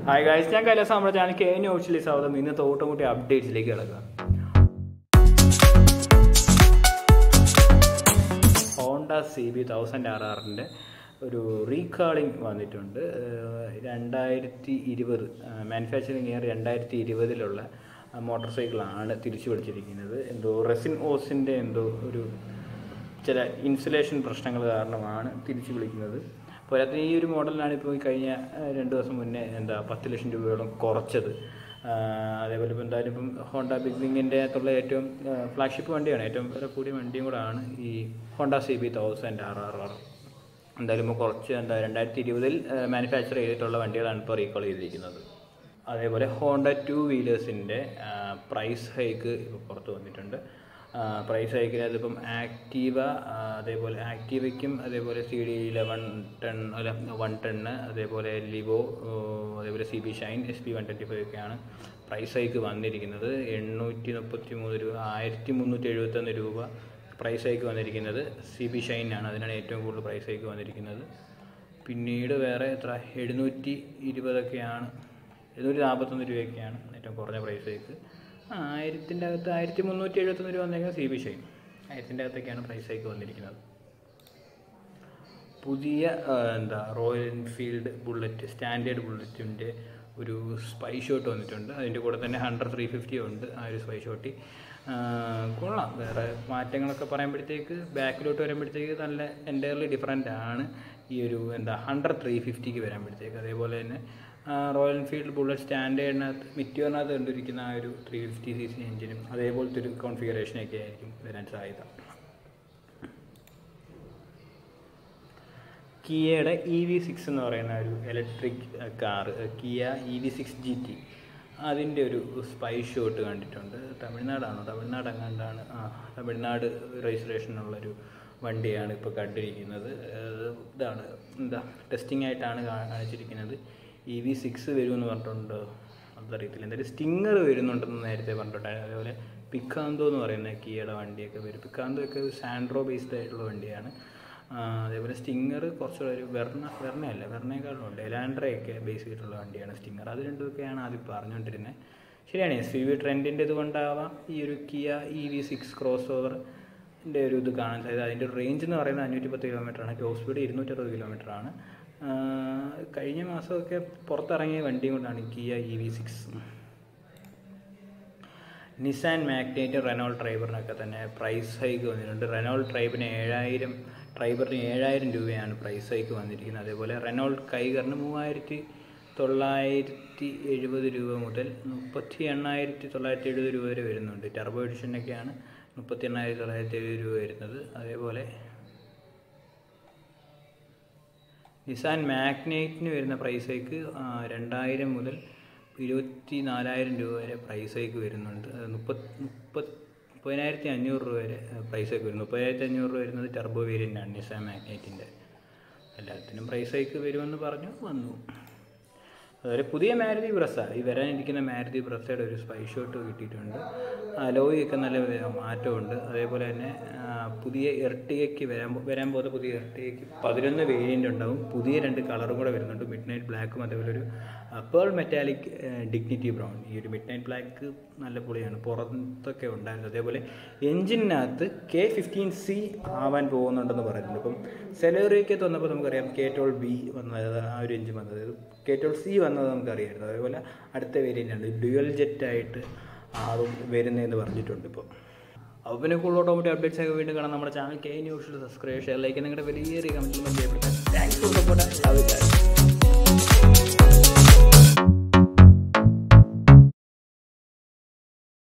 Hi guys, ഞാൻ കൈലാസ്. നമ്മുടെ channel K ന്യൂസിലെ സ്വാഗതം. ഇന്നത്തെ ഓട്ടോമോട്ടീവ് അപ്ഡേറ്റ്സിലേക്ക് കിടക്കുക. ഹോണ്ട CB 1000RRൻ്റെ ഒരു റീകാളിംഗ് വന്നിട്ടുണ്ട്. 2020 മാനുഫാക്ചറിങ് ഇയർ 2020 മോട്ടോർ സൈക്കിളാണ് തിരിച്ചു പിടിച്ചിരിക്കുന്നത്. എന്തോ റെസിൻ ഓസിൻ്റെ ഒരു ചില ഇൻസുലേഷൻ പ്രശ്നങ്ങൾ കാരണമാണ് തിരിച്ചു വിളിക്കുന്നത്. പോരാത്ത ഈ ഒരു മോഡലിനാണ് ഇപ്പോൾ കഴിഞ്ഞ 2 ദിവസം മുന്നേ 10 ലക്ഷം രൂപയോളം കുറച്ചത്. അതേപോലെ ഇപ്പോൾ എന്തായാലും ഇപ്പം ഹോണ്ട ബിഗ് വിങ്ങിൻ്റെ അകത്തുള്ള ഏറ്റവും ഫ്ലാഗ്ഷിപ്പ് വണ്ടിയാണ്, ഏറ്റവും വില കൂടിയ വണ്ടിയും കൂടാണ് ഈ ഹോണ്ട CB 1000RR. എന്തായാലും ഇപ്പോൾ കുറച്ച് 2020 മാനുഫാക്ചർ ചെയ്തിട്ടുള്ള വണ്ടികളാണ് ഇപ്പോൾ റീകോൾ ചെയ്തിരിക്കുന്നത്. അതേപോലെ ഹോണ്ട 2 വീലേഴ്സിൻ്റെ പ്രൈസ് ഹൈക്ക് ഇപ്പോൾ പുറത്ത് വന്നിട്ടുണ്ട്. പ്രൈസ് ഹൈക്കിന് അതിപ്പം ആക്റ്റീവ, അതേപോലെ ആക്റ്റീവയ്ക്കും അതേപോലെ CD 110, അതേപോലെ ലിവോ, അതേപോലെ CB ഷൈൻ SP 125 ഒക്കെയാണ് പ്രൈസ് ഹൈക്ക് വന്നിരിക്കുന്നത്. 833 രൂപ, 1371 രൂപ പ്രൈസ് ഹൈക്ക് വന്നിരിക്കുന്നത് CB ഷൈനാണ്. അതിനാണ് ഏറ്റവും കൂടുതൽ പ്രൈസ് ഹൈക്ക് വന്നിരിക്കുന്നത്. പിന്നീട് വേറെ 720 ഒക്കെയാണ്, 741 രൂപയൊക്കെയാണ് ഏറ്റവും കുറഞ്ഞ പ്രൈസ് ഹൈക്ക്. 1000-ൻ്റെ അകത്ത് 1371 രൂപ വന്നേക്കുന്നത് CB ഷൈൻ. 1000-ൻ്റെ അകത്തൊക്കെയാണ് പ്രൈസ് ഹൈക്ക് വന്നിരിക്കുന്നത്. പുതിയ റോയൽ എൻഫീൽഡ് ബുള്ളറ്റ്, സ്റ്റാൻഡേർഡ് ബുള്ളറ്റിൻ്റെ ഒരു സ്പൈ ഷോട്ട് വന്നിട്ടുണ്ട്. അതിൻ്റെ കൂടെ തന്നെ 100-350 ഉണ്ട്. ആ ഒരു സ്പൈ ഷോട്ടി കൊള്ളാം. വേറെ മാറ്റങ്ങളൊക്കെ പറയുമ്പോഴത്തേക്ക് ബാക്കിലോട്ട് വരുമ്പോഴത്തേക്ക് നല്ല എൻ്റയർലി ഡിഫറൻ്റ് ആണ് ഈ ഒരു 100-350ക്ക് വരുമ്പോഴത്തേക്ക്. അതേപോലെ തന്നെ റോയൽ എൻഫീൽഡ് ബുള്ളറ്റ് സ്റ്റാൻഡേർഡിനകത്ത് മിറ്റിയോറിനകത്ത് കണ്ടിരിക്കുന്ന ആ ഒരു 350cc എഞ്ചിനും അതേപോലത്തെ ഒരു കോൺഫിഗറേഷനൊക്കെ ആയിരിക്കും വരാൻ സാധ്യത. കിയയുടെ EV6 എന്ന് പറയുന്ന ഒരു electric car, Kia EV6 GT, അതിൻ്റെ ഒരു സ്പൈ ഷോട്ട് കണ്ടിട്ടുണ്ട്. തമിഴ്നാട് എങ്ങാണ്ടാണ്, തമിഴ്നാട് രജിസ്ട്രേഷനുള്ളൊരു വണ്ടിയാണ് ഇപ്പോൾ കണ്ടിരിക്കുന്നത്. ഇതാണ് ടെസ്റ്റിംഗ് ആയിട്ടാണ് കാണിച്ചിരിക്കുന്നത്. EV6 വരുമെന്ന് പറഞ്ഞിട്ടുണ്ട്, അതറിയത്തില്ല. എന്തായാലും സ്റ്റിങ്ങർ വരുന്നുണ്ടെന്ന് നേരത്തെ പറഞ്ഞിട്ടുണ്ടായിരുന്നു. അതേപോലെ പിക്കാന്തോ എന്ന് പറയുന്ന കിയയുടെ വണ്ടിയൊക്കെ വരും. പിക്കാന്തോ ഒക്കെ സാൻഡ്രോ ബേസ്ഡ് ആയിട്ടുള്ള വണ്ടിയാണ്. അതേപോലെ സ്റ്റിങ്ങർ കുറച്ചുകൂടെ ഒരു വെർണയെക്കാളും ഉണ്ട്, എലാൻഡ്രയൊക്കെ ബേസ് ചെയ്തിട്ടുള്ള വണ്ടിയാണ് സ്റ്റിങ്ങർ. അത് രണ്ടുമൊക്കെയാണ് ആദ്യം പറഞ്ഞുകൊണ്ടിരുന്നത്. ശരിയാണ്, SUV ട്രെൻഡിൻ്റെ ഇത് കൊണ്ടാവാം ഈ ഒരു കിയ EV6 ക്രോസ് ഓവറിൻ്റെ ഒരു ഇത് കാണാൻ സാധ്യത. അതിൻ്റെ റേഞ്ച് എന്ന് പറയുന്നത് 510 കിലോമീറ്ററാണ്, ടോപ്പ് സ്പീഡ് 260 കിലോമീറ്ററാണ്. കഴിഞ്ഞ മാസമൊക്കെ പുറത്തിറങ്ങിയ വണ്ടിയും കൊണ്ടാണ് Kia EV6. Nissan Magnite, Renault ട്രൈബറിനൊക്കെ തന്നെ പ്രൈസ് ഹൈക്ക് വന്നിട്ടുണ്ട്. റെനോൾട്ട് ട്രൈബറിന് 7000 രൂപയാണ് പ്രൈസ് ഹൈക്ക് വന്നിരിക്കുന്നത്. അതേപോലെ റെനോൾട്ട് കൈഗറിന് 3970 രൂപ മുതൽ 38,970 രൂപ വരെ വരുന്നുണ്ട്. ടർബോ എഡിഷനൊക്കെയാണ് 38,970 രൂപ വരുന്നത്. അതേപോലെ നിസാൻ മാഗ്നൈറ്റിന് വരുന്ന പ്രൈസ് ഹൈക്ക് 2000 മുതൽ 24,000 രൂപ വരെ പ്രൈസ് ഹൈക്ക് വരുന്നുണ്ട്. 30,500 രൂപ വരെ പ്രൈസ് ഹൈക്ക് വരുന്നു. 30,500 രൂപ വരുന്നത് ടർബോ വേരിയൻ്റാണ് നിസാൻ മാഗ്നൈറ്റിൻ്റെ. എല്ലാത്തിനും പ്രൈസ് ഹൈക്ക് വരുമെന്ന് വന്നു. അതുപോലെ പുതിയ മാരുതി ബ്രസ, ഈ വരാനിരിക്കുന്ന മാരുതി ബ്രസയുടെ ഒരു സ്പൈ ഷോട്ട് കിട്ടിയിട്ടുണ്ട്. ലോയിയൊക്കെ നല്ല മാറ്റമുണ്ട്. അതേപോലെ തന്നെ പുതിയ എർട്ടിഗയ്ക്ക് വരാൻ പോകുന്ന പുതിയ എർട്ടിഗയ്ക്ക് 11 വേരിയൻ്റ് ഉണ്ടാവും. പുതിയ 2 കളറും കൂടെ വരുന്നുണ്ട്, മിഡ് നൈറ്റ് ബ്ലാക്കും അതേപോലെ ഒരു പേൾ മെറ്റാലിക് ഡിഗ്നിറ്റി ബ്രൗൺ. ഈ ഒരു മിഡ് നൈറ്റ് ബ്ലാക്ക് നല്ല പൊളിയാണ്, പുറത്തൊക്കെ ഉണ്ടായിരുന്നു. അതേപോലെ എൻജിനകത്ത് K15C ആവാൻ പോകുന്നുണ്ടെന്ന് പറയുന്നുണ്ട്. ഇപ്പം സെലേറിയൊക്കെ വന്നപ്പോൾ നമുക്കറിയാം K12B വന്നത്, ആ ഒരു എൻജിൻ വന്നത്. K12C വന്നത് നമുക്കറിയായിരുന്നു. അതേപോലെ അടുത്ത വേരിയൻ്റാണ് ഡ്യുവൽ ജെറ്റായിട്ട് അതും വരുന്നതെന്ന് പറഞ്ഞിട്ടുണ്ട്. അപ്പോൾ പിന്നെ കൂടുതൽ ഓട്ടോമോട്ടീവ് അപ്ഡേറ്റ്സ് ഒക്കെ വീണ്ടും കാണാം. നമ്മുടെ ചാനൽ കെ ന്യൂസിൽ സബ്സ്ക്രൈബ്, ഷെയർ, ലൈക്ക്, നിങ്ങളുടെ വലിയ കമൻറ്റ് ചെയ്യപ്പെടുത്താൻ താങ്ക്സ് ഫോർ സപ്പോർട്ട്.